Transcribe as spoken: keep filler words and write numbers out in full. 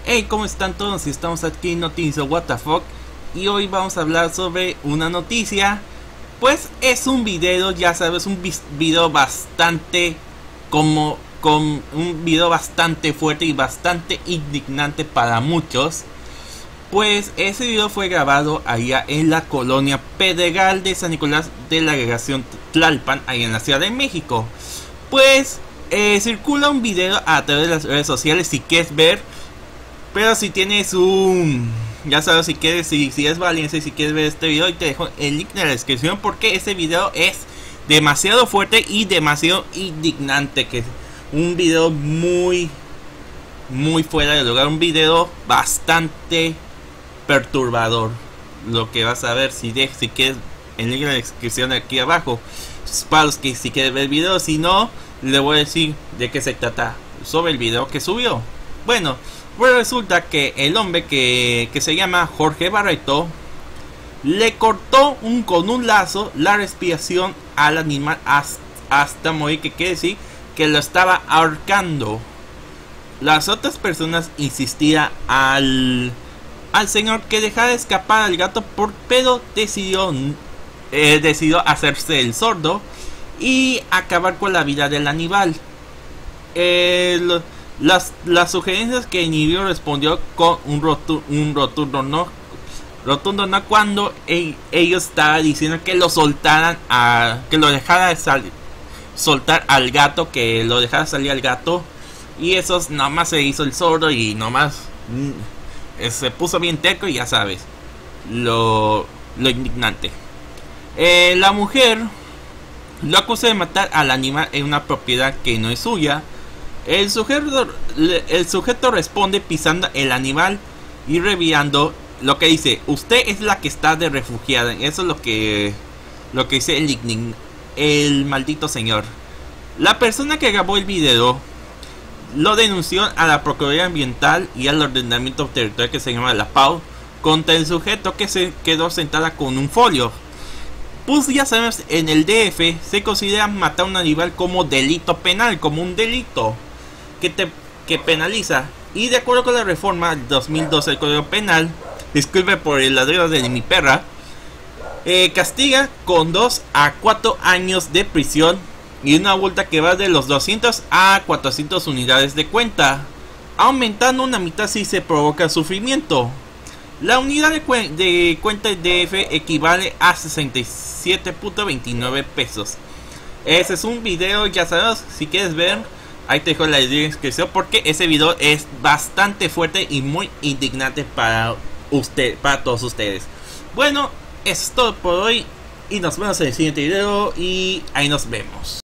Hey, ¿cómo están todos? Estamos aquí en Noticias What the Fuck y hoy vamos a hablar sobre una noticia. Pues es un video, ya sabes, un video bastante como con un video bastante fuerte y bastante indignante para muchos. Pues ese video fue grabado allá en la colonia Pedregal de San Nicolás de la delegación Tlalpan, allá en la Ciudad de México. Pues eh, circula un video a través de las redes sociales si quieres ver. Pero si tienes un... Ya sabes, si quieres, si, si es valiente, si quieres ver este video, y te dejo el link en la descripción, porque este video es demasiado fuerte y demasiado indignante, que es un video muy, muy fuera de lugar, un video bastante perturbador. Lo que vas a ver, si, de, si quieres, el link en la descripción aquí abajo, para los que si quieres ver el video. Si no, le voy a decir de qué se trata sobre el video que subió. Bueno, pues resulta que el hombre que, que se llama Jorge Barreto le cortó un, con un lazo la respiración al animal hasta, hasta morir, que quiere decir que lo estaba ahorcando. Las otras personas insistían al, al señor que dejara escapar al gato, por, pero decidió, eh, decidió hacerse el sordo y acabar con la vida del animal. El... Las, las sugerencias que Inhibio respondió con un, rotu, un rotundo no rotundo no cuando el, ellos estaban diciendo que lo soltaran, a, que lo dejara salir, soltar al gato, que lo dejara salir al gato. Y eso nomás se hizo el sordo y nomás mm, se puso bien terco, y ya sabes lo, lo indignante. Eh, la mujer lo acusó de matar al animal en una propiedad que no es suya. El sujeto, el sujeto responde pisando el animal y revirando, lo que dice: usted es la que está de refugiada. Eso es lo que lo que dice el, el maldito señor. La persona que grabó el video lo denunció a la Procuraduría Ambiental y al ordenamiento territorial, que se llama la P A U, contra el sujeto que se quedó sentada con un folio. Pues ya sabemos, en el D F se considera matar a un animal como delito penal, como un delito que te que penaliza, y de acuerdo con la reforma del dos mil doce del Código Penal, disculpe por el ladrido de mi perra, eh, castiga con dos a cuatro años de prisión y una multa que va de los doscientos a cuatrocientas unidades de cuenta, aumentando una mitad si se provoca sufrimiento. La unidad de, cu de cuenta de D F equivale a sesenta y siete punto veintinueve pesos. Ese es un video, ya sabes, si quieres ver, ahí te dejo la descripción, porque ese video es bastante fuerte y muy indignante para usted, para todos ustedes. Bueno, eso es todo por hoy y nos vemos en el siguiente video, y ahí nos vemos.